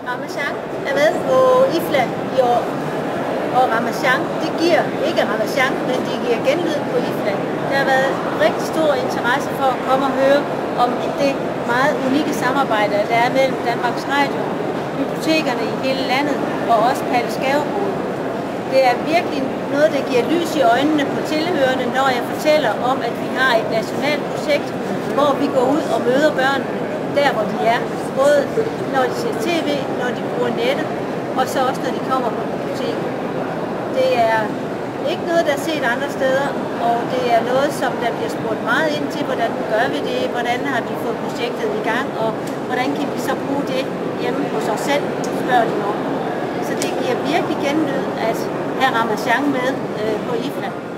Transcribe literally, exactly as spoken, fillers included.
Ramasjang er med på I F L A i år, og Ramasjang, det giver ikke Ramasjang, men det giver genlyd på I F L A. Der har været rigtig stor interesse for at komme og høre om det meget unikke samarbejde, der er mellem Danmarks Radio, bibliotekerne i hele landet og også Palle Skaverbod. Det er virkelig noget, der giver lys i øjnene på tilhørende, når jeg fortæller om, at vi har et nationalt projekt, hvor vi går ud og møder børnene der, hvor de er. Både når de ser tv, når de bruger nettet, og så også når de kommer på biblioteket. Det er ikke noget, der er set andre steder, og det er noget, som der bliver spurgt meget ind til, hvordan gør vi det, hvordan har vi fået projektet i gang, og hvordan kan vi så bruge det hjemme hos os selv, spørger de om. Så det giver virkelig genlyd at have Ramasjang med øh, på I F L A.